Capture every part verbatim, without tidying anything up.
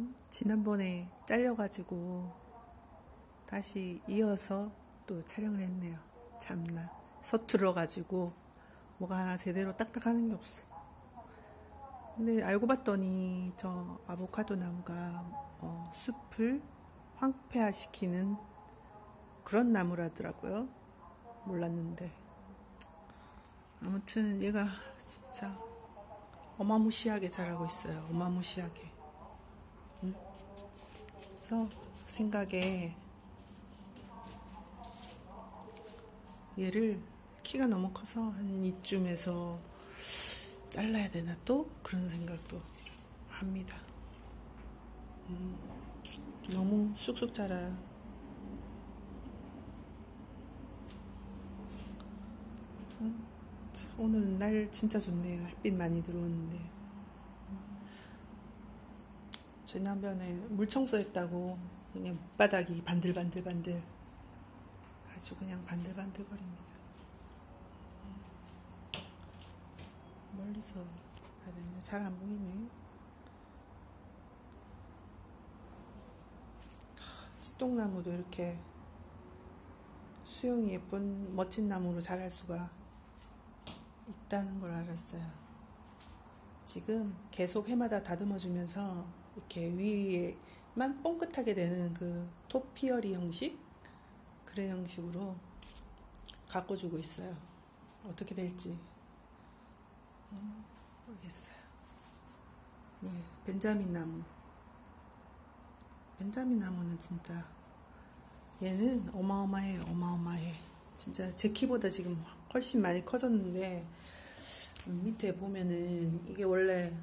음, 지난번에 잘려가지고 다시 이어서 또 촬영을 했네요. 참나 서툴러가지고 뭐가 하나 제대로 딱딱하는 게 없어. 근데 알고 봤더니 저 아보카도 나무가 어, 숲을 황폐화시키는 그런 나무라더라고요. 몰랐는데 아무튼 얘가 진짜 어마무시하게 자라고 있어요. 어마무시하게. 응? 그래서 생각에 얘를 키가 너무 커서 한 이쯤에서 잘라야 되나 또? 그런 생각도 합니다. 음, 너무 쑥쑥 자라요. 음, 오늘 날 진짜 좋네요. 햇빛 많이 들어오는데. 지난번에 물 청소했다고 그냥 바닥이 반들반들반들 아주 그냥 반들반들거립니다. 멀리서 봐야 되는데 잘 안 보이네. 찌똥나무도 이렇게 수영이 예쁜 멋진 나무로 자랄 수가 있다는 걸 알았어요. 지금 계속 해마다 다듬어 주면서 이렇게 위에만 뻥끗하게 되는 그 토피어리 형식, 그런 형식으로 가꿔주고 있어요. 어떻게 될지 음, 모르겠어요. 네, 벤자민 나무. 벤자민 나무는 진짜 얘는 어마어마해요. 어마어마해. 진짜 제 키보다 지금 훨씬 많이 커졌는데 밑에 보면은 이게 원래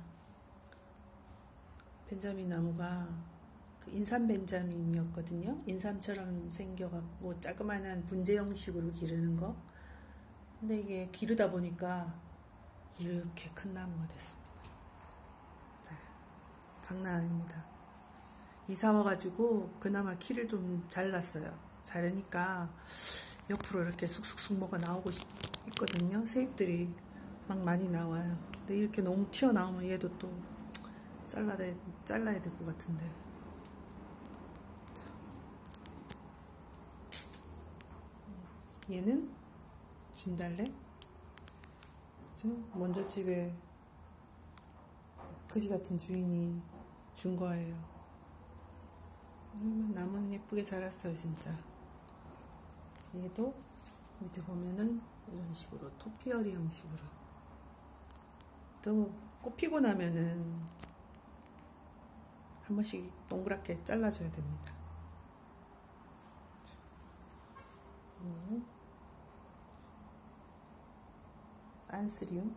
벤자민 나무가 그 인삼 벤자민이었거든요. 인삼처럼 생겨갖고 자그마한 분재 형식으로 기르는 거. 근데 이게 기르다 보니까 이렇게 큰 나무가 됐습니다. 네, 장난 아닙니다. 이사 와가지고 그나마 키를 좀 잘랐어요. 자르니까 옆으로 이렇게 쑥쑥쑥 뭐가 나오고 있거든요. 새잎들이 막 많이 나와요. 근데 이렇게 너무 튀어나오면 얘도 또 잘라야, 잘라야 될 것 같은데. 얘는 진달래. 먼저 집에 그지 같은 주인이 준 거예요. 나무는 예쁘게 자랐어요, 진짜. 얘도 밑에 보면은 이런 식으로 토피어리 형식으로. 또 꽃 피고 나면은 한 번씩 동그랗게 잘라줘야 됩니다. 음. 안스리움.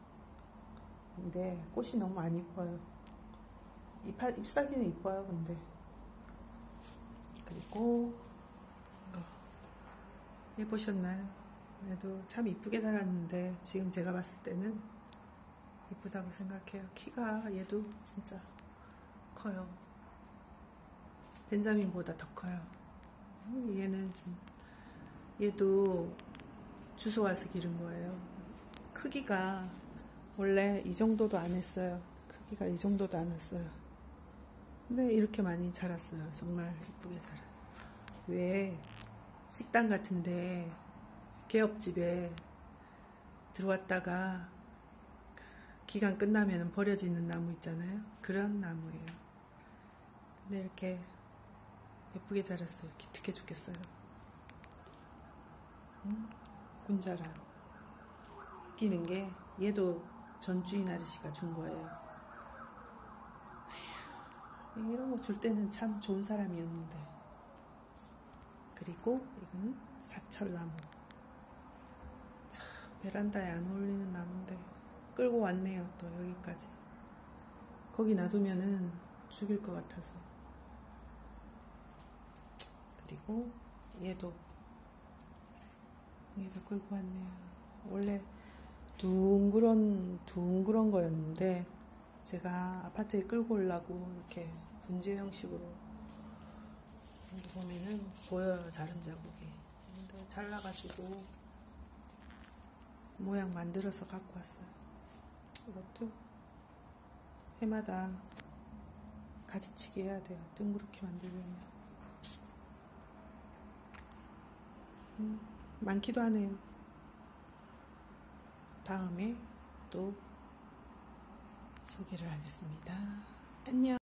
근데 꽃이 너무 안 이뻐요. 잎, 잎사귀는 이뻐요, 근데. 그리고 얘 보셨나요? 얘도 참 이쁘게 자랐는데 지금 제가 봤을 때는 이쁘다고 생각해요. 키가 얘도 진짜 커요. 벤자민보다 더 커요. 얘는 얘도 주워 와서 기른 거예요. 크기가 원래 이 정도도 안 했어요. 크기가 이 정도도 안 했어요. 근데 이렇게 많이 자랐어요. 정말 이쁘게 자라요. 왜 식당 같은데 개업집에 들어왔다가 기간 끝나면 버려지는 나무 있잖아요. 그런 나무예요. 근데 이렇게 예쁘게 자랐어요. 기특해 죽겠어요. 음, 군자란. 웃기는 게 얘도 전 주인 아저씨가 준 거예요. 이런 거 줄 때는 참 좋은 사람이었는데. 그리고 이거는 사철나무. 참 베란다에 안 어울리는 나무인데 끌고 왔네요. 또 여기까지. 거기 놔두면은 죽일 것 같아서. 그리고 얘도 얘도 끌고 왔네요. 원래 둥그런 둥그런 거였는데 제가 아파트에 끌고 오려고 이렇게 분재 형식으로 여기 보면은 보여요. 자른 자국이. 근데 잘라가지고 모양 만들어서 갖고 왔어요. 이것도 해마다 가지치기 해야 돼요. 둥그렇게 만들려면. 음, 많기도 하네요. 다음에 또 소개를 하겠습니다. 안녕.